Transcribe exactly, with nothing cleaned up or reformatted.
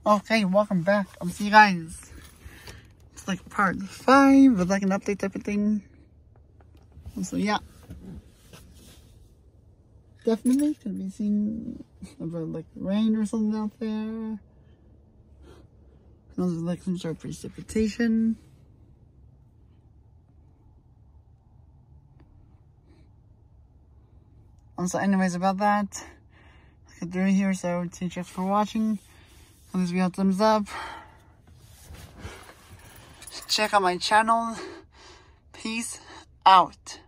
Okay, welcome back. I'll see you guys. It's like part five with like an update type of thing. So yeah. Definitely could be seen about like rain or something out there. There's like some sort of precipitation. Um, so anyways, about that, I'll get through here. So thank you for watching. Please give me a thumbs up. Check out my channel. Peace out.